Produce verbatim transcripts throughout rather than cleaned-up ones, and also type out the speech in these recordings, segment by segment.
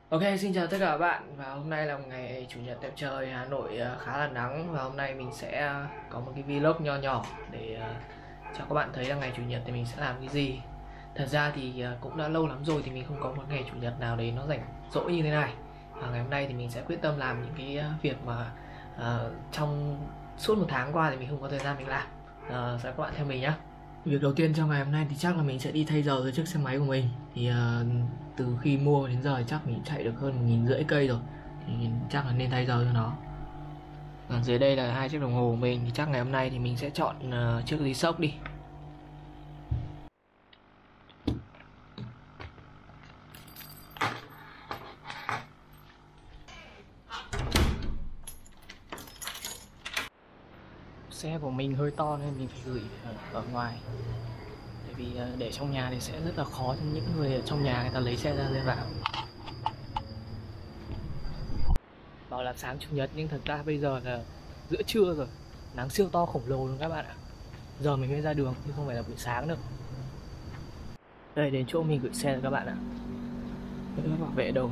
Ok, xin chào tất cả các bạn. Và hôm nay là một ngày chủ nhật đẹp trời, Hà Nội khá là nắng. Và hôm nay mình sẽ có một cái vlog nho nhỏ để cho các bạn thấy là ngày chủ nhật thì mình sẽ làm cái gì. Thật ra thì cũng đã lâu lắm rồi thì mình không có một ngày chủ nhật nào đấy nó rảnh rỗi như thế này. Và ngày hôm nay thì mình sẽ quyết tâm làm những cái việc mà uh, trong suốt một tháng qua thì mình không có thời gian mình làm. uh, Sẽ các bạn theo mình nhé. Việc đầu tiên trong ngày hôm nay thì chắc là mình sẽ đi thay dầu cho chiếc xe máy của mình. Thì uh, từ khi mua đến giờ thì chắc mình chạy được hơn một nghìn rưỡi cây rồi, thì chắc là nên thay dầu cho nó. Còn dưới đây là hai chiếc đồng hồ của mình, thì chắc ngày hôm nay thì mình sẽ chọn uh, chiếc G-Shock đi. Xe của mình hơi to nên mình phải gửi ở, ở ngoài. Tại vì uh, để trong nhà thì sẽ rất là khó cho những người ở trong nhà người ta lấy xe ra để vào. Bảo là sáng chủ nhật nhưng thật ra bây giờ là giữa trưa rồi, nắng siêu to khổng lồ luôn các bạn ạ. Giờ mình mới ra đường chứ không phải là buổi sáng đâu. Đây, đến chỗ mình gửi xe rồi các bạn ạ. Đỡ bảo vệ đâu.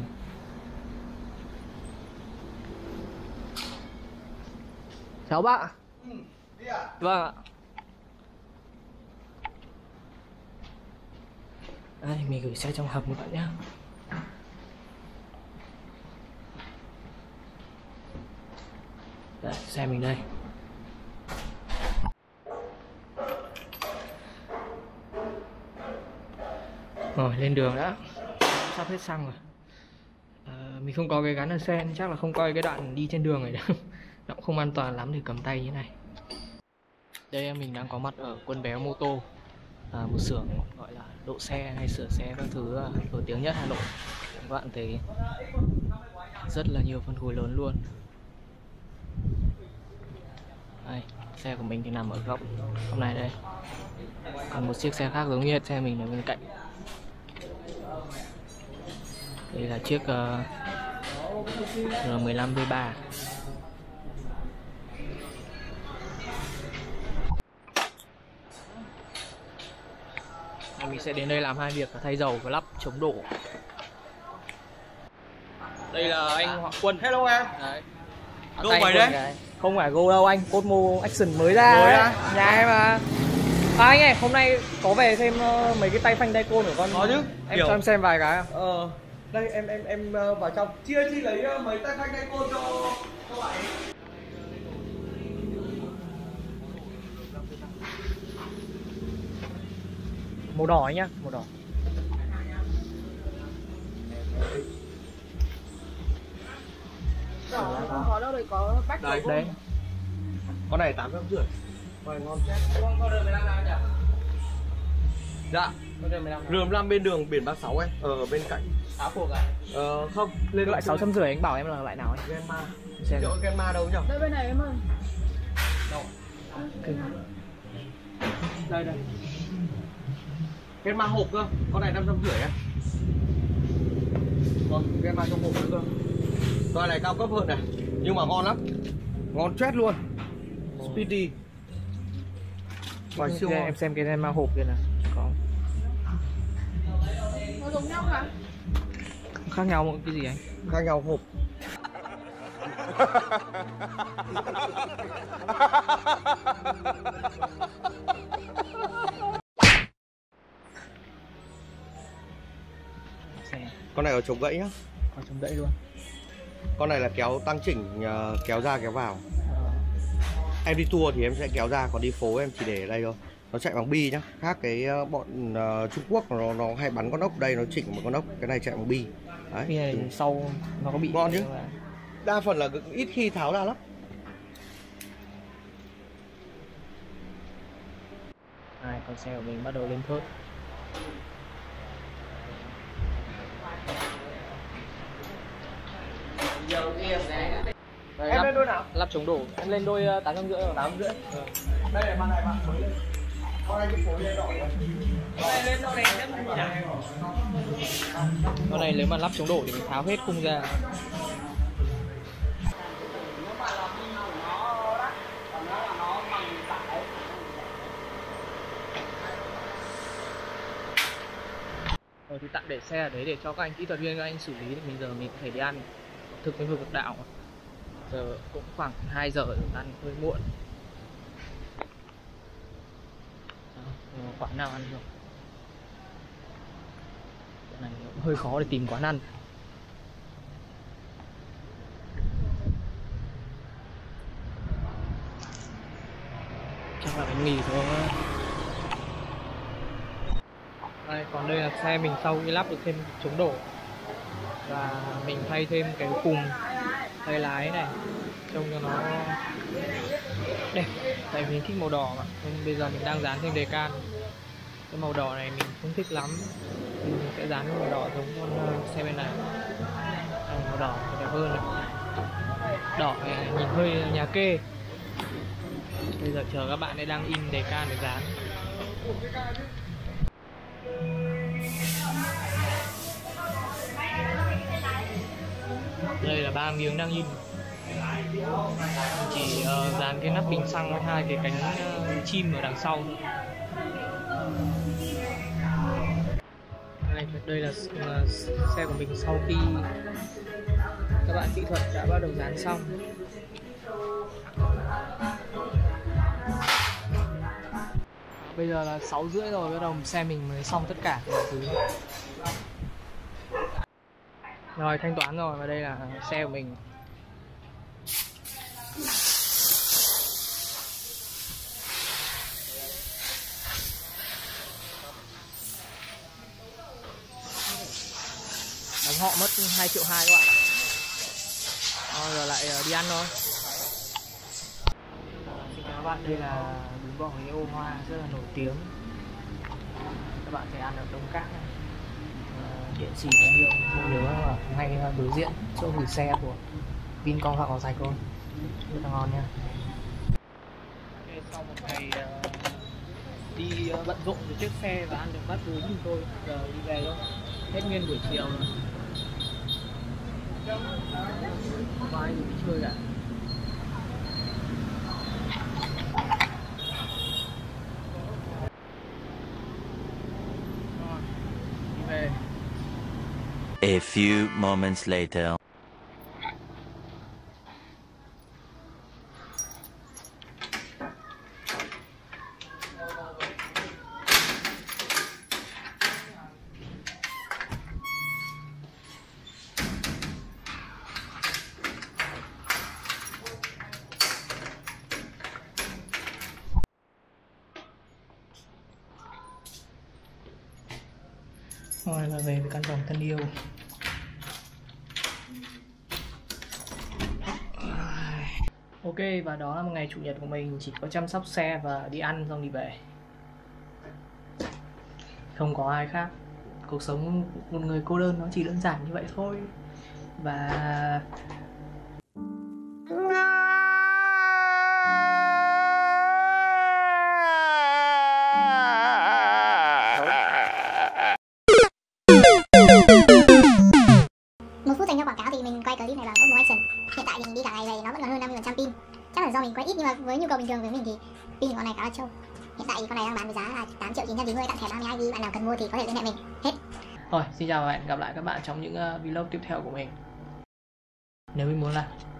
Chào bạn. Ừ, đi à? Vâng ạ. Đây, mình gửi xe trong hầm các bạn nhé. Đây, xe mình đây. Rồi, lên đường đã. Sắp hết xăng rồi. à, Mình không có cái gắn ở xe nên chắc là không coi cái đoạn đi trên đường này đâu. Nó cũng không an toàn lắm để cầm tay như thế này. Đây mình đang có mặt ở Quân Béo Mô Tô, à, một xưởng gọi là độ xe hay sửa xe các thứ nổi tiếng nhất Hà Nội. Các bạn thấy rất là nhiều phân khối lớn luôn. Đây, xe của mình thì nằm ở góc hôm nay đây. Còn một chiếc xe khác giống như hết xe mình ở bên cạnh. Đây là chiếc uh, R mười lăm V ba. Mình sẽ đến đây làm hai việc là thay dầu và lắp chống đổ. Đây là anh Hoàng Quân. Hello em. Đấy. Go mày đấy. Không phải Go đâu anh, Cosmo Action mới ra. Mới á? Nhà em mà. À anh ơi, hôm nay có về xem uh, mấy cái tay phanh tay côn của con. Có chứ. Em Kiểu... cho em xem vài cái. Ờ, đây em em em uh, vào trong. Chia chi lấy uh, mấy tay phanh tay côn cho cho bạn. Màu đỏ ấy nhá, màu đỏ. Đỏ không có đâu, rồi có bách đây. Đấy. Con này tám trăm rưỡi. Con ngon. Con con mười lăm nào nhỉ? Dạ. Con mười lăm. R mười lăm bên đường biển ba mươi sáu em, ở bên cạnh. Áo phuộc à? Ờ không, lên Loại sáu trăm rưỡi anh bảo em là loại nào ấy? Genma. Xem. Chỗ Genma đâu nhỉ? đây bên này em ơi. Đâu? Okay. Đây đây. Genma hộp cơ, con này năm trăm rưỡi em. Vâng, Genma trong hộp nữa cơ. Loại này cao cấp hơn này, nhưng mà ngon lắm, ngon chết luôn. Speedy. Vài siêu ngon. Em xem cái này mà hộp kia nào. Có. Nó giống nhau hả? Khác nhau một cái gì anh? Khác nhau hộp. Con này có chống gãy nhá. Có chống đậy luôn. Con này là kéo tăng chỉnh, uh, kéo ra kéo vào. Em đi tour thì em sẽ kéo ra, còn đi phố em chỉ để ở đây thôi. Nó chạy bằng bi nhá. Khác cái uh, bọn uh, Trung Quốc nó nó hay bắn con ốc, đây nó chỉnh một con ốc, cái này chạy bằng bi. Đấy. Cái này Từ... sau nó có bị ngon chứ. Đa phần là ít khi tháo ra lắm. Này, con xe của mình bắt đầu lên thớt. Đây, Em lắp, lên đôi nào? lắp chống đổ. Em lên đôi tám trăm rưỡi rồi. tám rưỡi. Ừ. Đây này, bạn này bạn mới lên. Con này cái phối lên đỏ này. Con này lên đỏ này nhất là Con này nếu mà lắp chống đổ thì mình tháo hết khung ra. Rồi thì tạm để xe ở đấy để cho các anh kỹ thuật viên các anh xử lý. Bây giờ mình phải đi ăn thực với vực đạo. Giờ cũng khoảng hai giờ rồi, ăn hơi muộn. Đó, quán nào ăn rồi. Cái này cũng hơi khó để tìm quán ăn. Chắc là bánh mì thôi. Đây, còn đây là xe mình sau khi lắp được thêm chống đổ. Và mình thay thêm cái khung tay lái này trông cho nó đẹp, tại vì mình thích màu đỏ mà. Nên bây giờ mình đang dán thêm đề can. Cái màu đỏ này mình không thích lắm thì mình sẽ dán cái màu đỏ giống con xe bên này. Đây, màu đỏ đẹp hơn này. Đỏ này nhìn hơi nhà kê. Bây giờ chờ các bạn ấy đang in đề can để dán. Đây là ba miếng đang in. Chỉ uh, dán cái nắp bình xăng với hai cái cánh uh, chim ở đằng sau. Đây, đây là uh, xe của mình sau khi các bạn kỹ thuật đã bắt đầu dán xong. Bây giờ là sáu rưỡi rồi, bắt đầu xe mình mới xong tất cả mọi thứ. Rồi, thanh toán rồi, và đây là xe của mình. Đóng họ mất hai triệu hai các bạn. Rồi, giờ lại đi ăn thôi. Xin chào các bạn, đây là bún bò Huế ô hoa rất là nổi tiếng. Các bạn thể ăn ở Đông Các này. Địa chỉ có hiệu không nhớ là ngay đối diện chỗ gửi xe của Vincom Phạm Ngọc Thạch luôn, rất là ngon nha. Sau một ngày uh, đi uh, bận rộn với chiếc xe và ăn được bát bún thì tôi giờ đi về thôi, hết nguyên buổi chiều rồi, không ai đi chơi cả. Rồi, đi về. A few moments later. Rồi là về với căn phòng thân yêu. Ok, và đó là một ngày chủ nhật của mình, chỉ có chăm sóc xe và đi ăn xong đi về. Không có ai khác. Cuộc sống một người cô đơn nó chỉ đơn giản như vậy thôi. Và một phút dành cho quảng cáo thì mình quay clip này bằng Oppo Action. Hiện tại thì mình đi cả ngày về nó vẫn còn hơn năm mươi phần trăm pin. Chắc là do mình quay ít, nhưng mà với nhu cầu bình thường với mình thì pin của con này khá là trâu. Hiện tại thì con này đang bán với giá là tám triệu chín trăm chín mươi tặng thẻ ba mươi hai gi bi. Bạn nào cần mua thì có thể liên hệ mình. Hết. Rồi, xin chào và hẹn gặp lại các bạn trong những uh, vlog tiếp theo của mình. Nếu mình muốn là